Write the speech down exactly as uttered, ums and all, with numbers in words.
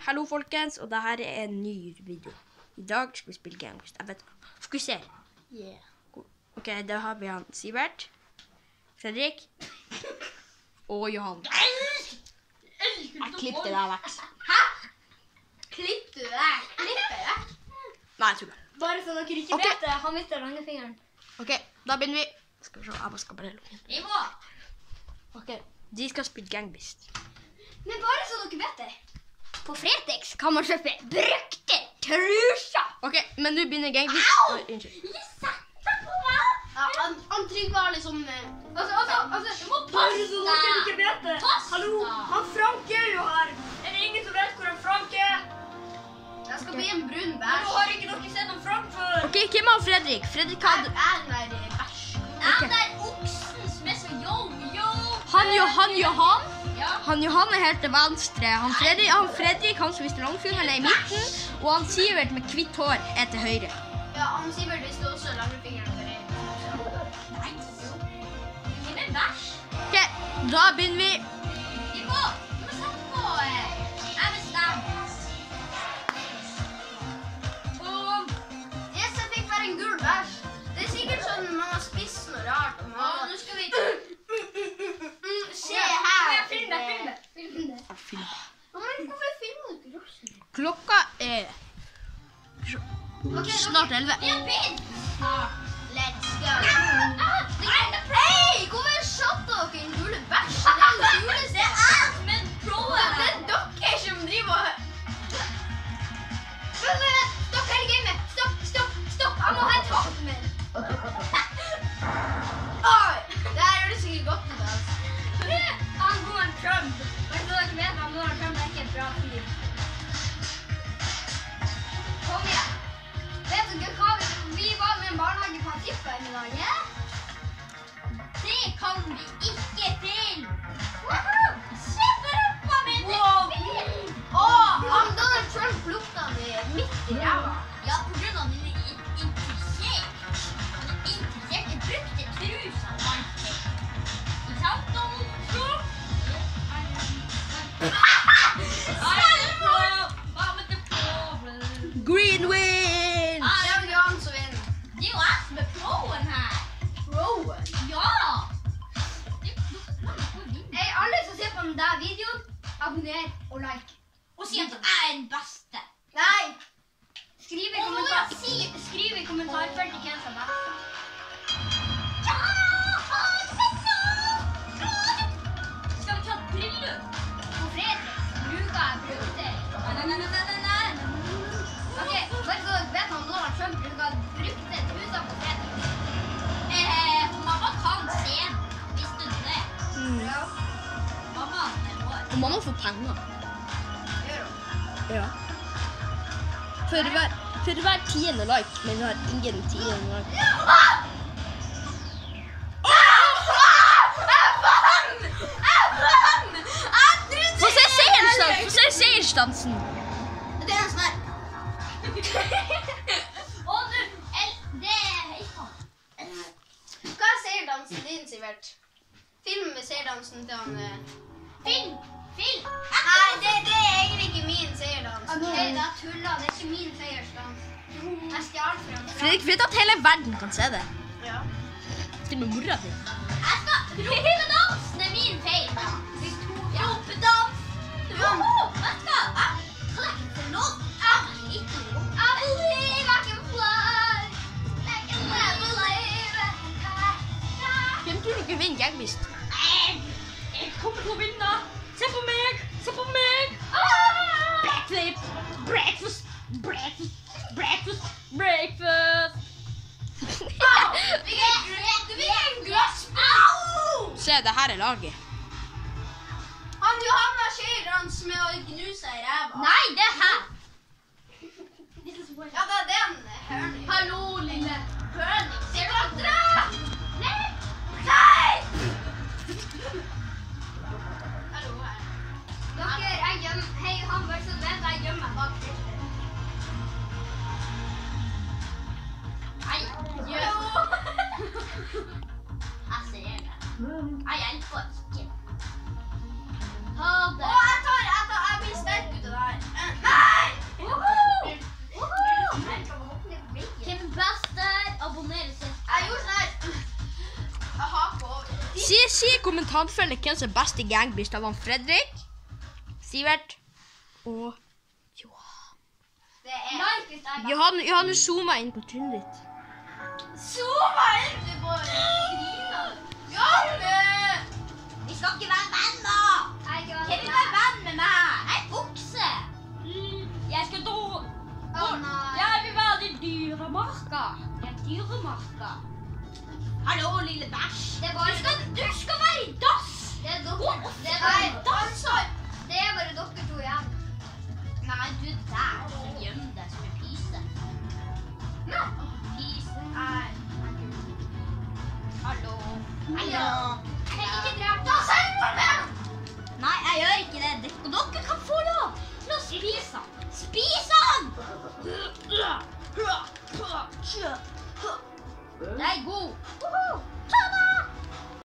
Hallo folkens, og dette er en ny video. I dag skal vi spille Gangbust. Jeg vet, fokuser. Yeah. Ok, da har vi han Sivert, Fredrik og Johan. Jeg klippte det der vekk. Hæ? Klippte du det? Klippte det? Nei, jeg tror det. Bare så dere ikke Ok. vet det, han mistet langefingeren. Ok, da begynner vi. Skal vi se, jeg bare skal bare lukke den. Ivo! Ok, de skal spille Gangbust. Men bare så dere vet det. På Fretex kan man kjøpe brukte truser. Ok, men nå begynner Gangbust. Au! Oi, unnskyld. Ikke sett deg på meg! Ja, han, han Trygve har liksom... eh, Altså, altså, altså, du må passe deg. vet det. Pass Hallo, deg. han Frank er jo her. Er det ingen som vet hvor han Frank er? Jeg skal bli en brun Nå bæsj. har ikke dere sett han Frank før. Ok, hvem er Fredrik? Fredrik Jeg hadde... er den der bæsj. Den der oksen som er så yo-yo. Han Johan Johan. Ja. Han Johan er helt til venstre. Han Fredrik, han Fredrik, han som viste langfingeren er i midten. Og han Sivert med hvitt hår er til høyre. Ja, han Sivert visste også langefingeren for en. Nei, jo. Hvem er bæsj? Ok, da begynner vi. Ivo, du må sette på eh, jeg bestemmer. Boom. Yes, jeg fikk være en gul bæsj. Det er sikkert sånn man har spist noe rart. Og Ja, man... nå skal vi... Se her. Film det, film det. Film det. Ja, men hvorfor filmer du ikke rossen? Klokka er Ok, snart elleve. Vi har begynt. let's go. Ah, det er ikke Hei, hvorfor satt dere en gule bæsj? Det er den guleste. Det er men pro Det er dere som driver og... Vent, vent, vent. Stopp hele gamet. Stopp, stopp, stopp. Jeg må hente vatten min. Oi, det her gjør det sikkert godt ut, altså. Han Donald Trump. Vet du hva dere vet? Han Donald Trump er ikke en bra fyr. Kom igjen. Vet dere hva? Vi var med en barnehage på Antifa i dag, ja? Det kan vi ikke til. Woohoo! Se på rumpa mi! Åh, han Donald Trump lukta meg midt i ræva. Ja, på grunn av den er interessert. Han er interessert i brukte truser. I sant, Donald Trump? Green win! Det er jo Jan som vinner. Det er jo jeg som er proen her. Rowan. Ja! Det er jo klart å vinne. Hei, alle som ser på den der videoen, abonner og like. Og si at jeg er den beste. Nei. Skriv i, kommentar si, skriv i kommentarfeltet hvem som er best. Ja! Se så! Skal vi ta et bryllup på fredag? Bruker jeg brukte? Nei, nei, nei, nei, nei. Ok, bare så dere vet han Donald Trump bruker brukte truser på fredag. Eh, mamma kan se den. Visste du det? Mm. Ja, Mamma er vår. Og mamma får penger. gjør hun. Ja. For hver, for hver tiende like, men vi har ingen tiende like. Få se seiersdansen! Få se seiersdansen! Det er en sånn her. Og du, el- det er høyt. Hva er seierdansen din, Sivert? Film med seierdansen til han... eh, Film! Film! Nei, det, det er egentlig ikke min seierdans. Hei, da tulla. Det er ikke min seiersdans. Jeg stjal fra den. Fredrik vet at hele verden kan se det. Ja. Til og med mora di. Jeg skal ropedansen er min feil. Ropedansen! Woho! Vet du hva? Jeg kan ikke få lov. Jeg er ikke lov. I believe I can fly. I can never leave. Hvem tror dere vinner Gangbust? Jeg Jeg kommer til å vinne. Se på meg, se på meg. Backflip! Breakfast! Breakfast! Breakfast! Breakfast! Vi er du vil en glass. Au! Se, det her er laget. Han Johanna Skjøyrans med å gnuse i ræva. Nei, det er her. Ja, det er den hørning. Hallo, lille høning. Ser du at dere? Nei. Nei! Hallo her. Dere, jeg gjemmer. Hei, han bare så vet jeg gjemmer meg bak filteret. Nei, gjør. Jeg ser det. Jeg hjelper ikke. Ha Å, det. jeg tar, jeg tar, jeg blir sterk ut av det her. kommentarfeltet hvem som er best i Gang Beast av han Fredrik, Sivert og Johan. Det er Nei, hvis jeg bare... Johan, Johan, du zoomet inn på trynet ditt. Zooma inn, du bare griner. Janne! Vi skal ikke være venner. Jeg er ikke Hvem vil være venn med meg? Jeg bukser. Jeg skal dra. Å nei. Jeg vil være i dyremarka. Jeg er dyremarka. Hallo, lille bæsj. Det er Du bare skal, du skal være i dass. Det er dere. Det er Nei, bare, danser. det er bare dere to igjen. Nei, du er der. Du gjemmer deg som en pise. Pise. Nei. Hallo. Ja. Jeg ikke drep deg selv for meg. Nei, jeg gjør ikke det. Det- Og dere kan få lov til å spise han. Spise han! Den er god. Ta den